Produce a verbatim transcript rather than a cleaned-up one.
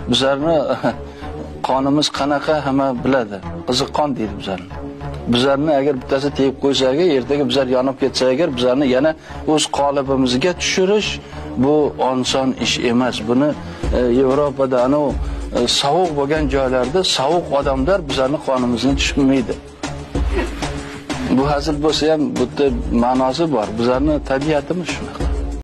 Bizlarni qonimiz qanaqa hamma biladi. Qiziqqon deydi bizlarni. Bizlarni agar bittasi tegib qo'ysa agar, ertaga bizlar yonib ketsa agar, bizlarni yana o'z qolibimizga tushirish bu oson ish emas. Buni e, Yevropada ana e, sovuq bo'lgan joylarda sovuq odamlar bizlarni qonimizni tushirmaydi. Bu hazil bo'lsa ham bu yerda ma'nosi bor. Bizlarni tabiatimiz shunaqa.